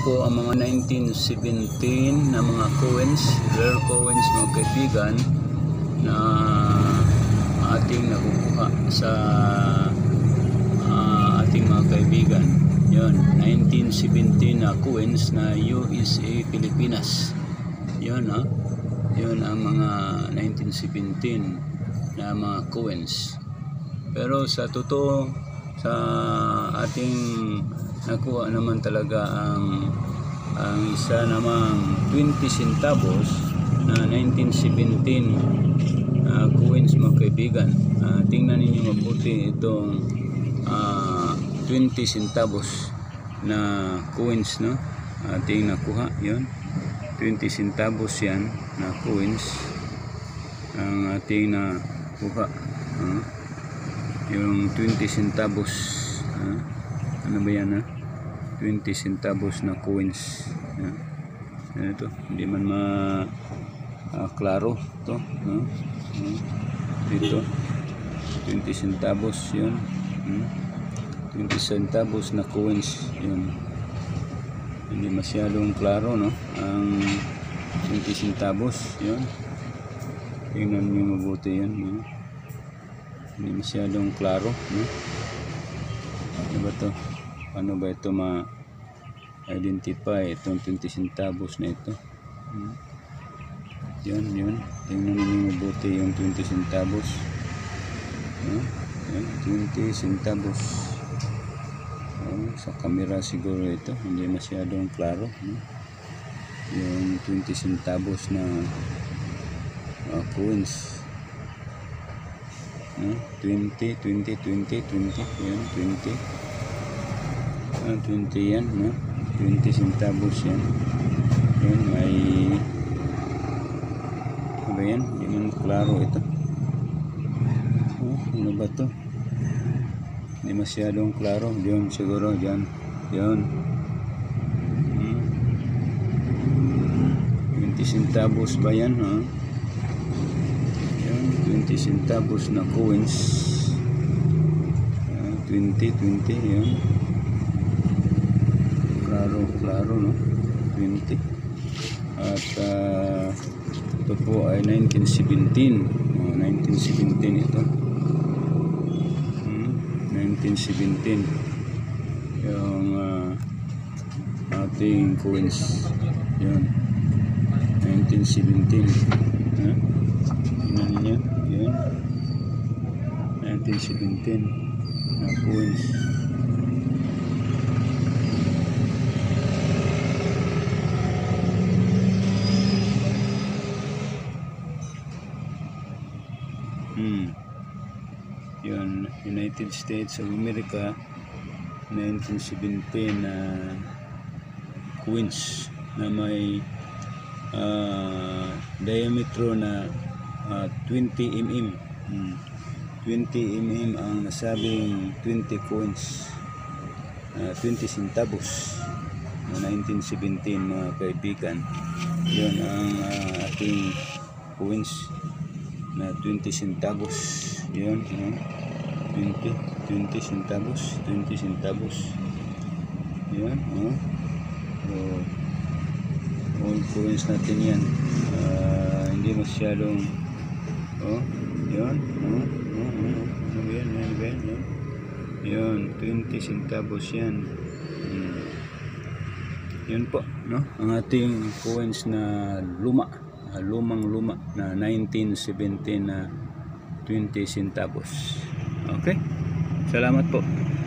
po ang mga 1917 na mga coins, rare coins mga kaibigan, na ating nakukuha sa ating mga kaibigan. Yun, 1917 na coins na USA Pilipinas. Yun, yun ang mga 1917 na mga coins. Pero sa totoo, sa ating nakuha naman talaga ang isa namang 20 centavos na 1917 coins mga kaibigan. Tingnan ninyo mabuti itong 20 centavos na coins, no? Ating nakuha, yun 20 centavos yan na coins ang ating nakuha. Yung 20 centavos, ano ba yan, 20 centavos na coins. Ito, hindi man klaro to, dito 20 centavos yun, 20 centavos na coins yun. Hindi masyadong klaro, no, ang 20 centavos yun. Tingnan nyo mabuti yun, hindi masyadong klaro, no? Ano ba to? Paano ba ito ma-identify itong 20 centavos na ito? Yun. Tingnan niyo mabuti yung 20 centavos. Yan, 20 centavos. Sa camera siguro ito, hindi masyadong klaro, no? Yung 20 centavos na coins. 20 yan, 20 yan, no? 20 centavos yan. Yun, may ano ba yan? Hindi man klaro ito. Ano ba to? Hindi masyadong klaro. Yun siguro, dyan. Yun, 20 centavos ba yan, ha? 20 centavos na coins. 20 yun. Klaro, no? 20. At ito po ay 1917. 1917 ito. 1917 yung ating coins. Yun, 1917. Tingnan niyo, yun, 1917 na coins. Yun, United States of America, 1917 na coins na may diametro na 20 mm. 20 mm ang nasabing 20 coins, 20 centavos na 1917 mga kaibigan. Yun ang ating coins na 20 centavos. Yun, 20 centavos, 20 centavos. Yun, all coins natin yan. Hindi masyadong yun, yun, 20 centavos yan. Yun po, no, ang ating coins na lumang na 1917 na 20 centavos. Okay, salamat po.